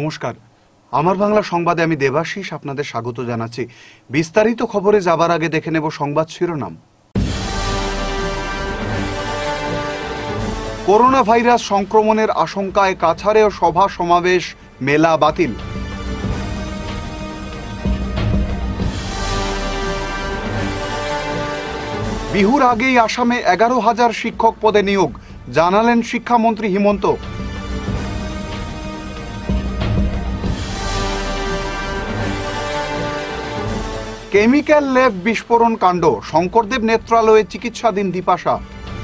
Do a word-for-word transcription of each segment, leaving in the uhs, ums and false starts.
নমস্কার, আমার বাংলা সংবাদে আমি দেবাশিস আপনাদের স্বাগত জানাচ্ছি। বিস্তারিত খবরে যাবার আগে দেখে নেব সংবাদ শিরোনাম। করোনা ভাইরাস সংক্রমণের আশঙ্কায় কাছাড়েও সভা সমাবেশ মেলা বাতিল। বিহুর আগেই আসামে এগারো হাজার শিক্ষক পদে নিয়োগ, জানালেন শিক্ষামন্ত্রী হিমন্ত। কেমিক্যাল ল্যাব বিস্ফোরণ কাণ্ড, শঙ্করদেব নেত্রালয়ে চিকিৎসাধীন দীপাশা।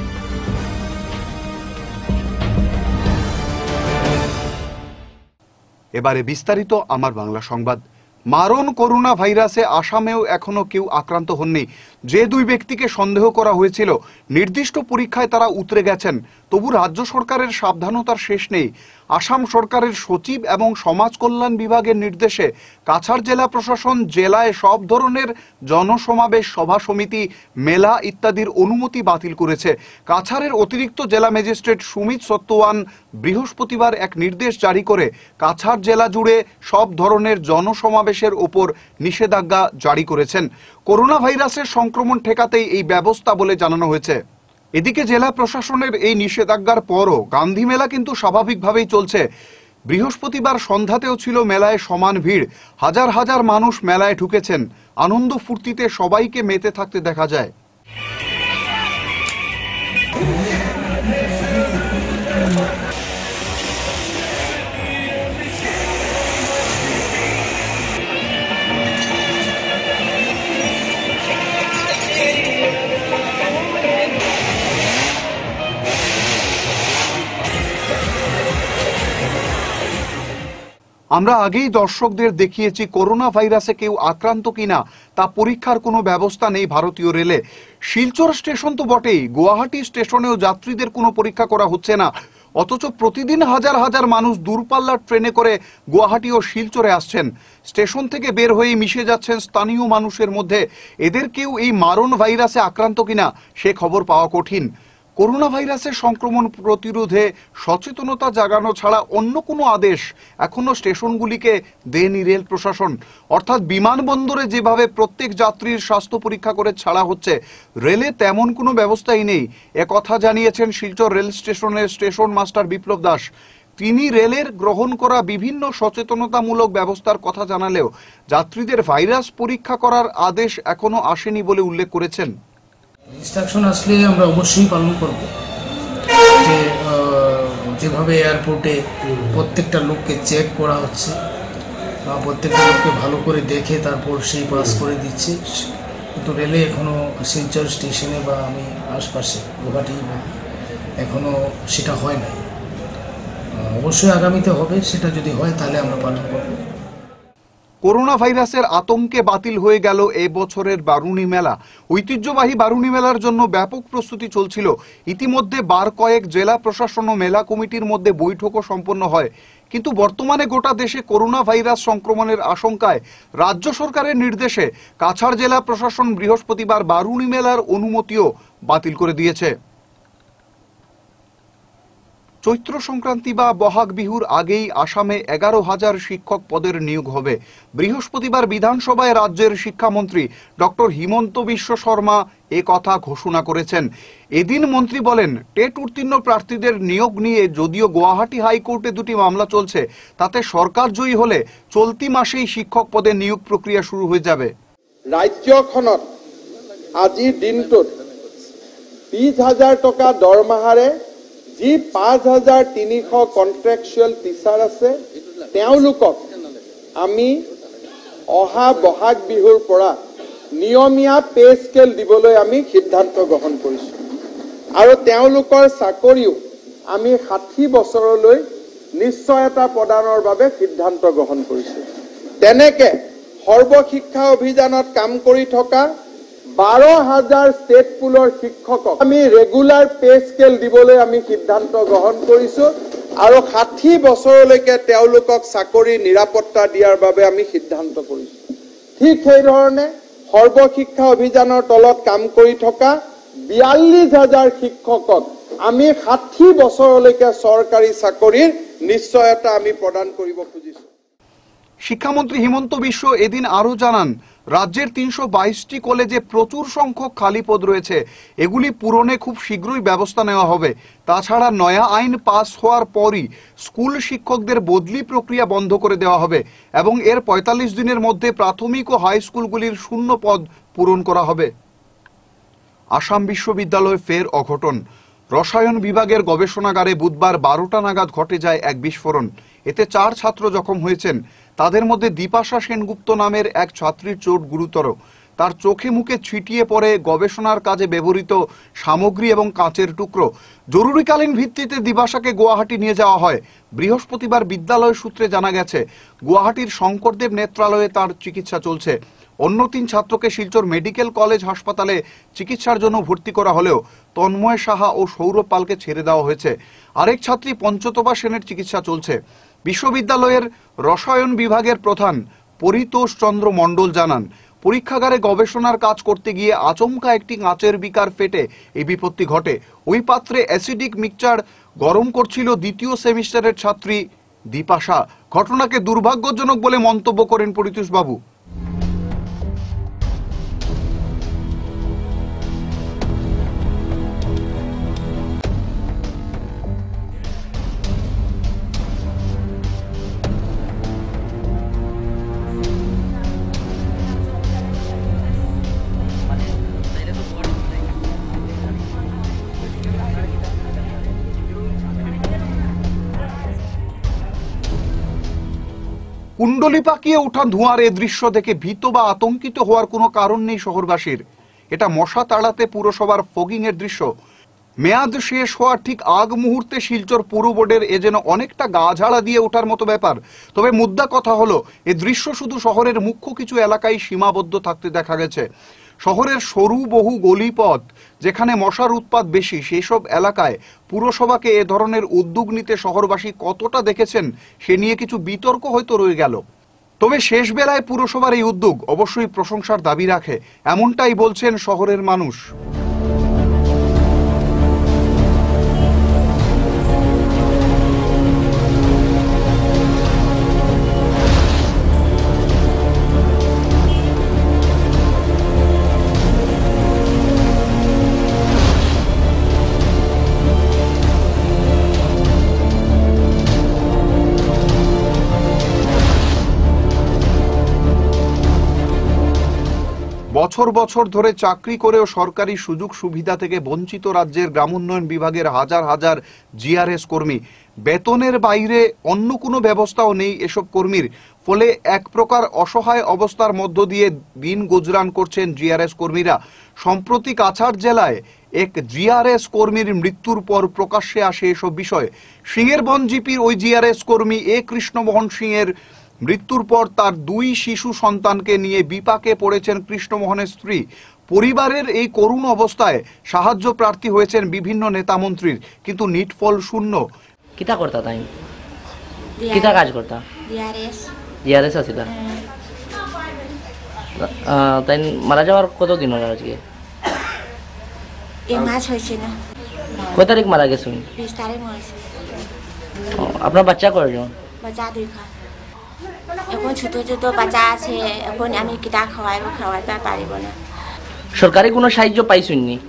এবারে বিস্তারিত আমার বাংলা সংবাদ। মারণ করোনা ভাইরাসে আসামেও এখনো কেউ আক্রান্ত হননি। যে দুই ব্যক্তিকে সন্দেহ করা হয়েছিল নির্দিষ্ট পরীক্ষায় তারা উতরে গেছেন, তবু রাজ্য সরকারের সাবধানতার শেষ নেই। আসাম সরকারের সচিব এবং সমাজ কল্যাণ বিভাগের নির্দেশে কাছাড় জেলা প্রশাসন জেলায় সব ধরনের জনসমাবেশ, সভা সমিতি, মেলা ইত্যাদির অনুমতি বাতিল করেছে। কাছাড়ের অতিরিক্ত জেলা ম্যাজিস্ট্রেট সুমিত সত্যওয়ান বৃহস্পতিবার এক নির্দেশ জারি করে কাছাড় জেলা জুড়ে সব ধরনের জনসমাবেশের ওপর নিষেধাজ্ঞা জারি করেছেন। করোনা ভাইরাসের সংক্রমণ ঠেকাতেই এই ব্যবস্থা বলে জানানো হয়েছে। এদিকে জেলা প্রশাসনের এই নিষেধাজ্ঞার পরও গান্ধী মেলা কিন্তু স্বাভাবিকভাবেই চলছে। বৃহস্পতিবার সন্ধ্যাতেও ছিল মেলায় সমান ভিড়। হাজার হাজার মানুষ মেলায় ঢুকেছেন। আনন্দ ফুর্তিতে সবাইকে মেতে থাকতে দেখা যায়। আমরা আগেই দর্শকদের দেখিয়েছি করোনা ভাইরাসে কেউ আক্রান্ত কিনা তা পরীক্ষার কোনো ব্যবস্থা নেই ভারতীয় রেলে। শিলচর স্টেশন তো বটেই, গুয়াহাটি স্টেশনেও যাত্রীদের কোনো পরীক্ষা করা হচ্ছে না। অথচ প্রতিদিন হাজার হাজার মানুষ দূরপাল্লার ট্রেনে করে গুয়াহাটি ও শিলচরে আসছেন। স্টেশন থেকে বের হয়ে মিশে যাচ্ছেন স্থানীয় মানুষের মধ্যে। এদের কেউ এই মারণ ভাইরাসে আক্রান্ত কিনা সে খবর পাওয়া কঠিন। করোনা ভাইরাসের সংক্রমণ প্রতিরোধে সচেতনতা জাগানো ছাড়া অন্য কোনো আদেশ এখনো স্টেশনগুলিকে দেয়নি রেল প্রশাসন। অর্থাৎ বিমানবন্দরে যেভাবে প্রত্যেক যাত্রীর স্বাস্থ্য পরীক্ষা করে ছাড়া হচ্ছে, রেলে তেমন কোনো ব্যবস্থাই নেই। একথা জানিয়েছেন শিলচর রেল স্টেশনের স্টেশন মাস্টার বিপ্লব দাস। তিনি রেলের গ্রহণ করা বিভিন্ন সচেতনতামূলক ব্যবস্থার কথা জানালেও যাত্রীদের ভাইরাস পরীক্ষা করার আদেশ এখনো আসেনি বলে উল্লেখ করেছেন। ইনস্ট্রাকশন আসলে আমরা অবশ্যই পালন করব। যে যেভাবে এয়ারপোর্টে প্রত্যেকটা লোককে চেক করা হচ্ছে বা প্রত্যেকটা লোককে ভালো করে দেখে তারপর সেই পাস করে দিচ্ছে, কিন্তু রেলে এখনও শিলচর স্টেশনে বা আমি আশপাশে গুয়াহাটি এখনও সেটা হয় নাই। অবশ্যই আগামীতে হবে, সেটা যদি হয় তাহলে আমরা পালন করব। করোনা ভাইরাসের আতঙ্কে বাতিল হয়ে গেল এ বছরের বারুণী মেলা। ঐতিহ্যবাহী বারুণী মেলার জন্য ব্যাপক প্রস্তুতি চলছিল। ইতিমধ্যে বার কয়েক জেলা প্রশাসন ও মেলা কমিটির মধ্যে বৈঠকও সম্পন্ন হয়। কিন্তু বর্তমানে গোটা দেশে করোনা ভাইরাস সংক্রমণের আশঙ্কায় রাজ্য সরকারের নির্দেশে কাছাড় জেলা প্রশাসন বৃহস্পতিবার বারুণী মেলার অনুমতিও বাতিল করে দিয়েছে। চৈত্র সংক্রান্তি বা বহাগ বিহুর আগেই আসামে এগারো হাজার শিক্ষক পদের নিয়োগ হবে। বৃহস্পতিবার বিধানসভায় রাজ্যের শিক্ষামন্ত্রী ডক্টর হিমন্ত বিশ্ব শর্মা এ কথা ঘোষণা করেছেন। এদিন মন্ত্রী বলেন, টেট উত্তীর্ণ প্রার্থীদের নিয়োগ নিয়ে যদিও গুয়াহাটি হাইকোর্টে দুটি মামলা চলছে, তাতে সরকার জয়ী হলে চলতি মাসেই শিক্ষক পদে নিয়োগ প্রক্রিয়া শুরু হয়ে যাবে। রাজ্যখনত আজিৰ দিনটোত বিশ হাজাৰ টকা দৰমহাৰে যি পাঁচ হাজাৰ তিনিশ কন্ট্ৰেকচুৱেল টিচাৰ আছে তেওঁলোকক আমি অহা বহাগ বিহুৰ পৰা নিয়মীয়া পে স্কেল দিবলৈ আমি সিদ্ধান্ত গ্ৰহণ কৰিছোঁ। আৰু তেওঁলোকৰ চাকৰিও আমি ষাঠি বছৰলৈ নিশ্চয়তা প্ৰদানৰ বাবে সিদ্ধান্ত গ্ৰহণ কৰিছোঁ। তেনেকে সৰ্বশিক্ষা অভিযানত কাম কৰি থকা বাৰ হাজাৰ ষ্টেট পুলৰ শিক্ষকক আমি ৰেগুলাৰ পে স্কেল দিবলৈ আমি সিদ্ধান্ত গ্ৰহণ কৰিছোঁ আৰু ষাঠি বছৰলৈকে তেওঁলোকক চাকৰি নিৰাপত্তা দিয়াৰ বাবে আমি সিদ্ধান্ত কৰিছোঁ। ঠিক সেইধৰণে সৰ্বশিক্ষা অভিযানৰ তলত কাম কৰি থকা বিয়াল্লিছ হাজাৰ শিক্ষকক আমি ষাঠি বছৰলৈকে চৰকাৰী চাকৰিৰ নিশ্চয়তা আমি প্ৰদান কৰিব খুজিছোঁ। শিক্ষামন্ত্রী হিমন্ত বিশ্ব এদিন আরও জানান, রাজ্যের তিনশো বাইশটি কলেজে প্রচুর সংখ্যক খালি পদ রয়েছে, এগুলি পূরণে খুব শীঘ্রই ব্যবস্থা নেওয়া হবে। তাছাড়া নয়া আইন পাস হওয়ার পরই স্কুল শিক্ষকদের বদলি প্রক্রিয়া বন্ধ করে দেওয়া হবে এবং এর পঁয়তাল্লিশ দিনের মধ্যে প্রাথমিক ও হাই স্কুলগুলির শূন্য পদ পূরণ করা হবে। আসাম বিশ্ববিদ্যালয়ে ফের অঘটন। রসায়ন বিভাগের গবেষণাগারে বুধবার বারোটা নাগাদ ঘটে যায় এক বিস্ফোরণ। এতে চার ছাত্র জখম হয়েছেন। তাদের মধ্যে দীপাশা সেনগুপ্ত নামের এক ছাত্রীর চোট গুরুতর। তার চোখে মুখে ছিটিয়ে পড়ে গবেষণার কাজে ব্যবহৃত সামগ্রী এবং কাঁচের টুকরো। জরুরিকালীন ভিত্তিতে দীপাশাকে গুয়াহাটি নিয়ে যাওয়া হয়। বৃহস্পতিবার বিদ্যালয় সূত্রে জানা গেছে, গুয়াহাটির শঙ্করদেব নেত্রালয়ে তার চিকিৎসা চলছে। অন্য তিন ছাত্রকে শিলচর মেডিকেল কলেজ হাসপাতালে চিকিৎসার জন্য ভর্তি করা হলেও তন্ময় সাহা ও সৌরভ পালকে ছেড়ে দেওয়া হয়েছে। আরেক ছাত্রী পঞ্চতপা সেনের চিকিৎসা চলছে। বিশ্ববিদ্যালয়ের রসায়ন বিভাগের প্রধান পরিতোষ চন্দ্র মণ্ডল জানান, পরীক্ষাগারে গবেষণার কাজ করতে গিয়ে আচমকা একটি কাঁচের বিকার ফেটে এই বিপত্তি ঘটে। ওই পাত্রে অ্যাসিডিক মিক্সচার গরম করছিল দ্বিতীয় সেমিস্টারের ছাত্রী দীপাশা। ঘটনাকে দুর্ভাগ্যজনক বলে মন্তব্য করেন পরিতোষ বাবু। কুণ্ডলি পাকিয়ে ওঠা ধোঁয়ার এ দৃশ্য দেখে ভীত বা আতঙ্কিত হওয়ার কোনো কারণ নেই শহরবাসীর। এটা মশা তাড়াতে পুরসভার ফগিং এর দৃশ্য। মেয়াদ শেষ হওয়ার ঠিক আগ মুহূর্তে শিলচর পুর বোর্ডের এ যেন অনেকটা গা ঝাড়া দিয়ে ওঠার মতো ব্যাপার। তবে মুদ্রা কথা হলো, এ দৃশ্য শুধু শহরের মুখ্য কিছু এলাকায় সীমাবদ্ধ থাকতে দেখা গেছে। শহরের সরু বহু গলিপথ যেখানে মশার উৎপাত বেশি, সেই সব এলাকায় পুরসভাকে এ ধরনের উদ্যোগ নিতে শহরবাসী কতটা দেখেছেন সে নিয়ে কিছু বিতর্ক হয়তো রয়ে গেল। তবে শেষ বেলায় পুরসভার এই উদ্যোগ অবশ্যই প্রশংসার দাবি রাখে, এমনটাই বলছেন শহরের মানুষ। বছর বছর ধরে চাকরি করেও সরকারি সুযোগ সুবিধা থেকে বঞ্চিত রাজ্যের গ্রামোন্নয়ন বিভাগের হাজার হাজার জিআরএস কর্মী। বেতনের বাইরে অন্য কোনো ব্যবস্থাও নেই এসব কর্মীর। ফলে এক প্রকার অসহায় অবস্থার মধ্য দিয়ে দিন গুজরান করছেন জিআরএস কর্মীরা। সম্প্রতি কাছাড় জেলায় এক জিআরএস কর্মীর মৃত্যুর পর প্রকাশ্যে আসে এসব বিষয়। সিংহেরবন জিপির ওই জিআরএস কর্মী এ কৃষ্ণমোহন সিংয়ের মৃত্যুর পর তার দুই শিশু সন্তানকে নিয়ে বিপাকে পড়েছেন কৃষ্ণমোহনের স্ত্রী। পরিবারের এই করুণ অবস্থায় সাহায্য প্রার্থী হয়েছেন বিভিন্ন নেতা মন্ত্রীর, কিন্তু নিটফল শূন্য। কিতা করতা তাই? কিতা কাজ করতা? জিআরএস জিআরএস আছিল। তাই মারা যাওয়ার কতদিন হলো আজকে? এই মাস হয়েছে না। কয় তারিখ মারা গেছেন? বিশ তারিখ মরেছে। আপনার বাচ্চা কয়জন? বাচ্চা দুইখান। এখন ছোট ছোট বাচ্চা আছে, এখন আমি কিতা খাওয়াইব খাওয়াইতে পারিব না। সরকারি কোনো সাহায্য পাইছেন নি?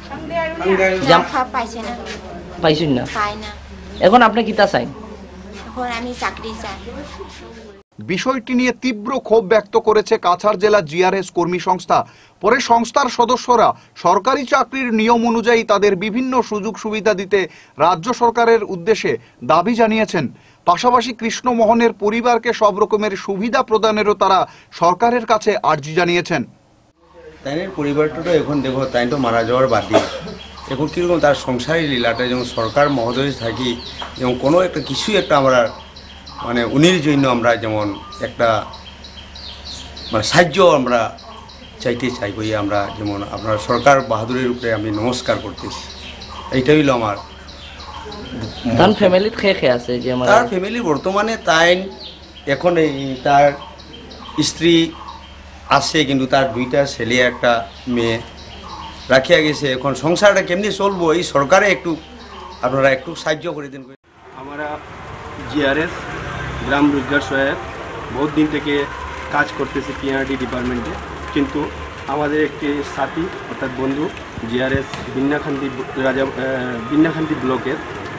পাইছে না। পাইছেন না? পাই না। এখন আপনি কিতা চাই? এখন আমি চাকরি চাই। বিষয়টি নিয়ে তীব্র ক্ষোভ ব্যক্ত করেছে কাছাড় জেলা জিআরএস কর্মী সংস্থা। পরে সংস্থার সদস্যরা সরকারি চাকরির নিয়ম অনুযায়ী তাদের বিভিন্ন সুযোগ সুবিধা দিতে রাজ্য সরকারের উদ্দেশ্যে দাবি জানিয়েছেন। পাশাপাশি কৃষ্ণমোহনের পরিবারকে সব রকমের সুবিধা প্রদানেরও তারা সরকারের কাছে আর্জি জানিয়েছেন। তাইনের পরিবারটা তো এখন দেখো তাই তো মারা যাওয়ার বাদে এখন কীরকম তার সংসারী লীলাটা যেমন সরকার মহোদয় থাকি যেমন কোনো একটা কিছুই একটা আমরা মানে উনির জন্য আমরা যেমন একটা মানে সাহায্য আমরা চাইতে চাই বই আমরা যেমন আপনার সরকার বাহাদুরের উপরে আমি নমস্কার করতেছি। এইটা হইল আমার। তার ফ্যামিলিত খেয়ে খেয়ে আছে যে আমার তার ফ্যামিলি বর্তমানে তাই এখন এই তার স্ত্রী আছে, কিন্তু তার দুইটা ছেলে একটা মেয়ে রাখিয়া গেছে। এখন সংসারটা কেমনি চলবো এই সরকারে একটু আপনারা একটু সাহায্য করে দিন। हमारा जीआरएस ग्राम रोजगार सहायक বহুত দিন থেকে কাজ করতেছি পিআরডি ডিপার্টমেন্টে, কিন্তু আমাদের একটি সাথী অর্থাৎ বন্ধু জিআরএস বিন্যাখান্দি রাজা বিন্যাখান্দি ব্লকের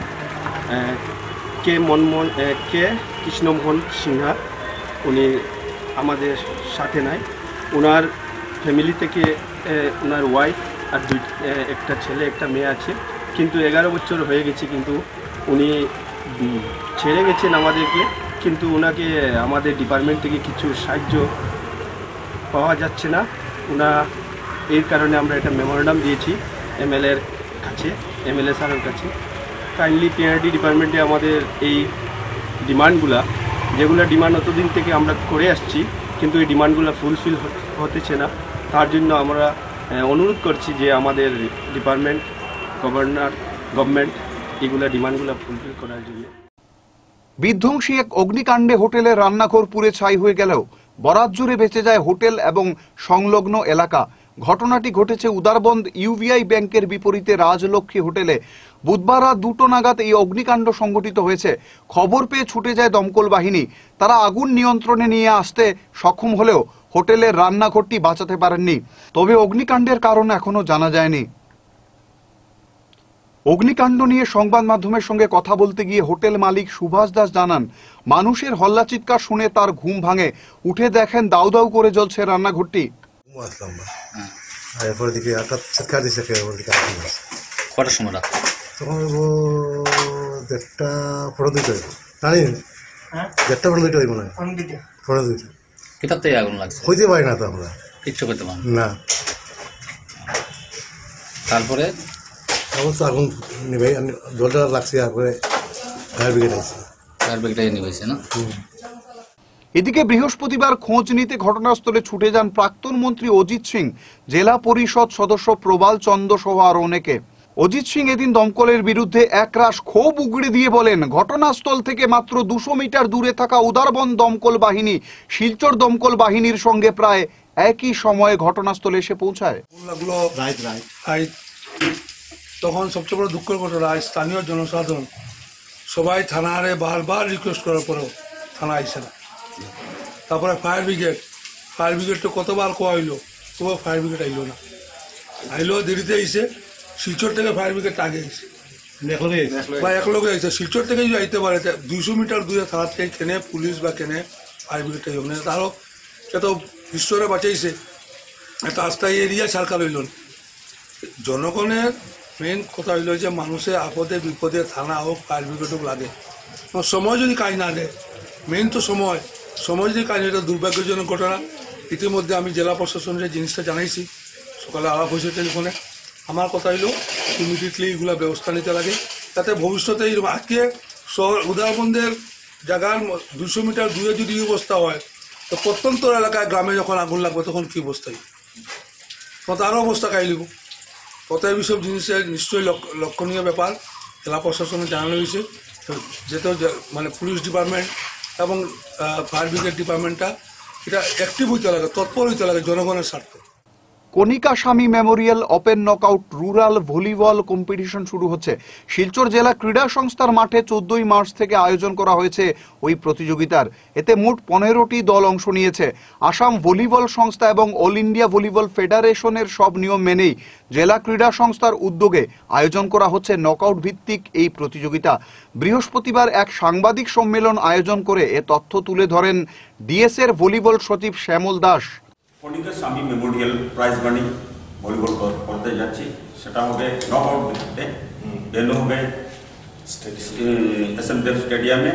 কে মনমোহন কে কৃষ্ণমোহন সিনহা, উনি আমাদের সাথে নাই। ওনার ফ্যামিলি থেকে ওনার ওয়াইফ আর দুই একটা ছেলে একটা মেয়ে আছে, কিন্তু এগারো বছর হয়ে গেছে, কিন্তু উনি ছেড়ে গেছেন আমাদেরকে, কিন্তু ওনাকে আমাদের ডিপার্টমেন্ট থেকে কিছু সাহায্য পাওয়া যাচ্ছে না। ওনা এর কারণে আমরা একটা মেমোরেন্ডাম দিয়েছি এমএলএর কাছে, এমএলএ স্যারের কাছে। কাইন্ডলি পিআরডি ডিপার্টমেন্টে আমাদের এই ডিমান্ডগুলা, যেগুলো ডিমান্ড অতদিন থেকে আমরা করে আসছি, কিন্তু এই ডিমান্ডগুলো ফুলফিল হতেছে না। তার জন্য আমরা অনুরোধ করছি যে আমাদের ডিপার্টমেন্ট, গভর্নর, গভর্নমেন্ট এগুলো ডিমান্ডগুলো ফুলফিল করার জন্য। বিধ্বংসী এক অগ্নিকাণ্ডে হোটেলের রান্নাঘর পুড়ে ছাই হয়ে গেলেও বরাত জুড়ে বেঁচে যায় হোটেল এবং সংলগ্ন এলাকা। ঘটনাটি ঘটেছে উদারবন্দ ইউবিআই ব্যাংকের বিপরীতে রাজলক্ষ্মী হোটেলে। বুধবার রাত দুটো নাগাদ এই অগ্নিকাণ্ড সংঘটিত হয়েছে। খবর পেয়ে ছুটে যায় দমকল বাহিনী। তারা আগুন নিয়ন্ত্রণে নিয়ে আসতে সক্ষম হলেও হোটেলের রান্নাঘরটি বাঁচাতে পারেননি। তবে অগ্নিকাণ্ডের কারণ এখনো জানা যায়নি। অগ্নিকাণ্ড নিয়ে সংবাদ মাধ্যমের সঙ্গে কথা বলতে গিয়ে হোটেল মালিক সুভাষ দাস জানান, মানুষের হল্লা চিৎকার শুনে তার ঘুম ভাঙে। উঠে দেখেন দাউ দাউ করে জ্বলছে রান্নাঘরটি। কটার সময় রাত? তখন দেড়টা পনেরো দুইটা জানি দেড়টা পনেরো দুইটা মনে হয়, পনেরো দুইটা। কোথার থেকে আগুন লাগছে? হইতে পারি না তো আমরা কিচ্ছু করতে পারি না। তারপরে তখন তো আগুন নিবে, জলটা লাগছে, তারপরে ফায়ার ব্রিগেড আছে, ফায়ার ব্রিগেড নিবেছে না। এদিকে বৃহস্পতিবার খোঁজ নিতে ঘটনাস্থলে ছুটে যান প্রাক্তন মন্ত্রী অজিত সিং, জেলা পরিষদ সদস্য প্রবাল চন্দ্র সহ আর অনেকে। অজিত সিং এদিন দমকলের বিরুদ্ধে একরাশ ক্ষোভ উগড়ে দিয়ে বলেন, ঘটনাস্থল থেকে মাত্র দুশো মিটার দূরে থাকা উদারবন্দ দমকল বাহিনী শিলচর দমকল বাহিনীর সঙ্গে প্রায় একই সময়ে ঘটনাস্থলে এসে পৌঁছায়। তখন সবচেয়ে বড় দুঃখের ঘটনা, স্থানীয় জনসাধারণ সবাই থানারে বারবার রিকোয়েস্ট করার পরেও থানা আইসে না। তারপরে ফায়ার ব্রিগেড ফায়ার ব্রিগেডটা কতবার কোয়া হইলো, তবুও ফায়ার ব্রিগেড আইলো না। আইলো দেরিতে আইসে, শিলচর থেকে ফায়ার ব্রিগেড আগে আইসে বা একলগে আইসে। শিলচর থেকে যদি আইতে পারে দুইশো মিটার দূরে থাকার থেকে কেনে পুলিশ বা কেনে ফায়ার ব্রিগেডটা যাবে না। তারও সে তো ঈশ্বরে বাঁচাইছে, একটা আস্থায় এরিয়া সরকার হইল। জনগণের মেন কথা হইল যে মানুষের আপদে বিপদে থানা হোক ফায়ার ব্রিগেড হোক লাগে, সময় যদি কাজ না দেয়, মেন তো সময় সময় যদি কাজ, এটা দুর্ভাগ্যজনক ঘটনা। ইতিমধ্যে আমি জেলা প্রশাসনের জিনিসটা জানাইছি, সকালে আলাপ হয়েছে টেলিফোনে। আমার কথা হইল ইমিডিয়েটলি এগুলো ব্যবস্থা নিতে লাগে, যাতে ভবিষ্যতে আজকে শহর উদারবন্দের জায়গার দুশো মিটার দূরে যদি অবস্থা হয়, তো প্রত্যন্ত এলাকায় গ্রামে যখন আগুন লাগবে তখন কী অবস্থায়, তো তারও অবস্থা কাইলিব। অতএব এইসব জিনিসের নিশ্চয়ই লক্ষণীয় ব্যাপার। জেলা প্রশাসনে জানানো হয়েছে, যেহেতু মানে পুলিশ ডিপার্টমেন্ট এবং ফায়ার ব্রিগেড ডিপার্টমেন্টটা এটা অ্যাক্টিভ হইতে লাগে, তৎপর হইতে লাগে জনগণের স্বার্থে। Kanika Swami memorial open knockout rural volleyball competition শুরু হচ্ছে। শিলচর জেলা ক্রীড়া সংস্থার মাঠে চোদ্দই মার্চ থেকে আয়োজন করা হয়েছে ওই প্রতিযোগিতার। এতে মোট পনেরোটি দল অংশ নিয়েছে। আসাম ভলিবল সংস্থা এবং অল ইন্ডিয়া ভলিবল ফেডারেশনের সব নিয়ম মেনেই জেলা ক্রীড়া সংস্থার উদ্যোগে আয়োজন করা হচ্ছে নকআউট ভিত্তিক এই প্রতিযোগিতা। বৃহস্পতিবার এক সাংবাদিক সম্মেলন আয়োজন করে এ তথ্য তুলে ধরেন ডিএস এর ভলিবল সচিব Shyamal Das. Konika Swami Memorial prize money volleyball করতে যাচ্ছি, সেটা হবে নকআউট ভিত্তিতে। ভেন্যু হবে এস এম দেব স্টেডিয়ামে।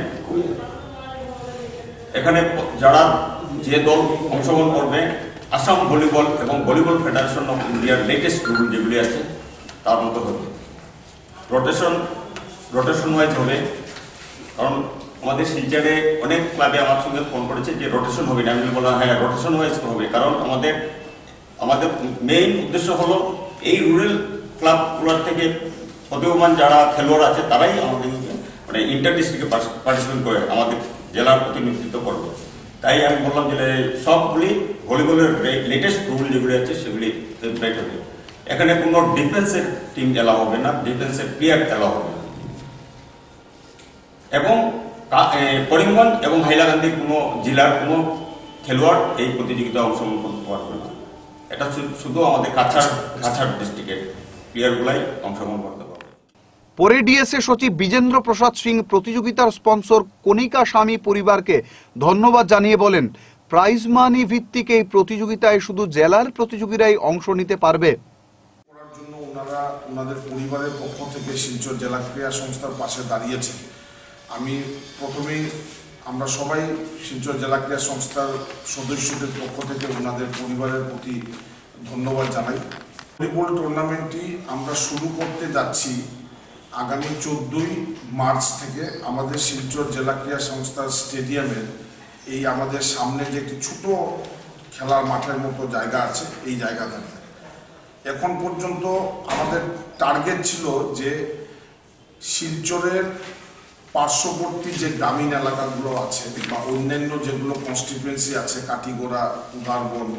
এখানে যারা যে দল অংশগ্রহণ করবে, আসাম ভলিবল এবং ভলিবল ফেডারেশন অফ ইন্ডিয়ার লেটেস্ট রুল যেগুলি আছে তার মতো হবে। রোটেশন রোটেশন ওয়াইজ হবে, কারণ আমাদের শিলচরে অনেক ক্লাবে আমার সঙ্গে ফোন করেছে যে রোটেশন হবে না। আমি বললাম হ্যাঁ রোটেশন ওয়াইজ হবে, কারণ আমাদের আমাদের মেইন উদ্দেশ্য হলো এই রুরাল ক্লাবগুলোর থেকে প্রতিভাবান যারা খেলোয়াড় আছে তারাই আমাদের মানে ইন্টার ডিস্ট্রিক্টে পার্টিসিপেট করে আমাদের জেলার প্রতিনিধিত্ব করবে। তাই আমি বললাম যে সবগুলি ভলিবলের লেটেস্ট রুল যেগুলি আছে সেগুলি ফেভারিট হবে। এখানে কোনো ডিফেন্সের টিম এলাও হবে না, ডিফেন্সের প্লেয়ার এলাও হবে না, এবং কা- এ, করিমগঞ্জ এবং হাইলাকান্দির কোনো জেলার কোনো খেলোয়াড় এই প্রতিযোগিতায় অংশগ্রহণ করতে পারবে না। এটা শু- শুধু আমাদের কাছাড় কাছাড় ডিস্ট্রিক্টের প্লেয়ারগুলাই অংশগ্রহণ করতে পারবে। পরে ডিএসএ সচিব বিজেন্দ্র প্রসাদ সিং প্রতিযোগিতার স্পন্সর কণিকা স্বামী পরিবারকে ধন্যবাদ জানিয়ে বলেন, প্রাইজ মানি ভিত্তিক এই প্রতিযোগিতায় শুধু জেলার প্রতিযোগীরাই অংশ নিতে পারবে। করার জন্য ওনারা ওনাদের পরিবারের পক্ষ থেকে শিলচর জেলা ক্রীড়া সংস্থার পাশে দাঁড়িয়েছে। আমি প্রথমেই আমরা সবাই শিলচর জেলা ক্রীড়া সংস্থার সদস্যদের পক্ষ থেকে ওনাদের পরিবারের প্রতি ধন্যবাদ জানাই। ভলিবল টুর্নামেন্টটি আমরা শুরু করতে যাচ্ছি আগামী চোদ্দোই মার্চ থেকে আমাদের শিলচর জেলা ক্রীড়া সংস্থার স্টেডিয়ামের এই আমাদের সামনে যে একটি ছোট খেলার মাঠের মতো জায়গা আছে এই জায়গা থেকে। এখন পর্যন্ত আমাদের টার্গেট ছিল যে শিলচরের পার্শ্ববর্তী যে গ্রামীণ এলাকাগুলো আছে বা অন্যান্য যেগুলো কনস্টিটুয়েন্সি আছে, কাটিগোড়া, উদারবন,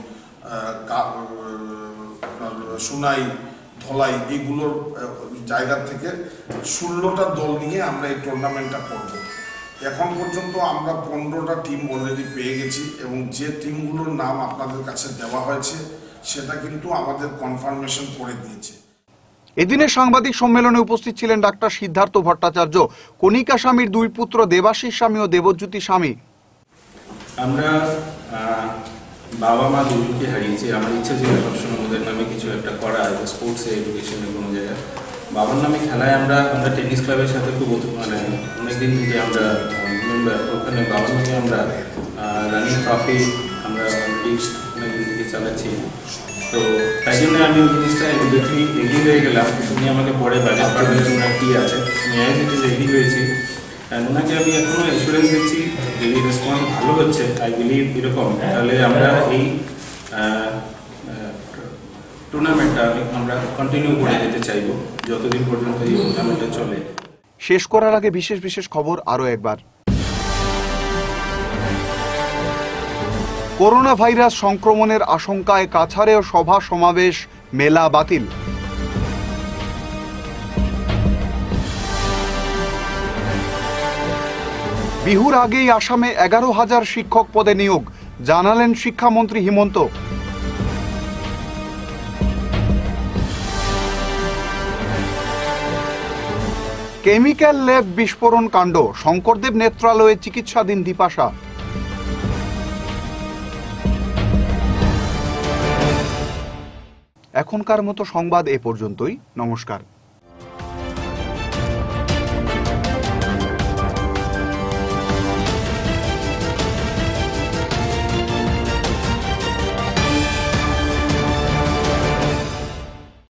সোনাই, ধলাই, এইগুলোর জায়গা থেকে ষোলোটা দল নিয়ে আমরা এই টুর্নামেন্টটা করব। এখন পর্যন্ত আমরা পনেরোটা টিম অলরেডি পেয়ে গেছি এবং যে টিমগুলোর নাম আপনাদের কাছে দেওয়া হয়েছে সেটা কিন্তু আমাদের কনফার্মেশন করে দিয়েছে। এদিনের সাংবাদিক সম্মেলনে উপস্থিত ছিলেন ডাক্তার সিদ্ধার্থ ভট্টাচার্য, কণিকা স্বামীর দুই পুত্র দেবাশিস স্বামী ও দেবজ্যোতি স্বামী। আমরা বাবা মা দুজনকে হারিয়েছি। আমার ইচ্ছা ছিল সবসময় ওদের নামে কিছু একটা করা, স্পোর্টসে, এডুকেশনে কোনো জায়গায়। বাবার নামে খেলায় আমরা আমরা টেনিস ক্লাবের সাথে খুব মানে অনেকদিন থেকে আমরা মেম্বার, ওখানে বাবার নামে আমরা রানিং ট্রফি আমরা অলরেডি অনেকদিন থেকে চালাচ্ছি। তো তাই জন্য আমি ওই জিনিসটা ইমিডিয়েটলি এগিয়ে হয়ে গেলাম। উনি আমাকে পরে বাজেট পাঠানোর জন্য কী আছে, আমি অ্যাজ ইট ইজ এগ্রি হয়েছি। অ্যান্ড ওনাকে আমি এখনও ইন্স্যুরেন্স দিচ্ছি, যদি রেসপন্স ভালো হচ্ছে, আই বিলিভ এরকম, তাহলে আমরা এই টুর্নামেন্টটা আমরা কন্টিনিউ করে যেতে চাইব যতদিন পর্যন্ত এই টুর্নামেন্টটা চলে। শেষ করার আগে বিশেষ বিশেষ খবর আরও একবার। করোনা ভাইরাস সংক্রমণের আশঙ্কায় কাছাড়েও সভা সমাবেশ মেলা বাতিল। বিহুর আগেই আসামে এগারো হাজার শিক্ষক পদে নিয়োগ, জানালেন শিক্ষামন্ত্রী হিমন্ত। কেমিক্যাল ল্যাব বিস্ফোরণ কাণ্ড, শঙ্করদেব নেত্রালয়ে চিকিৎসাধীন দীপাশা। এখনকার মতো সংবাদ এ পর্যন্তই। নমস্কার।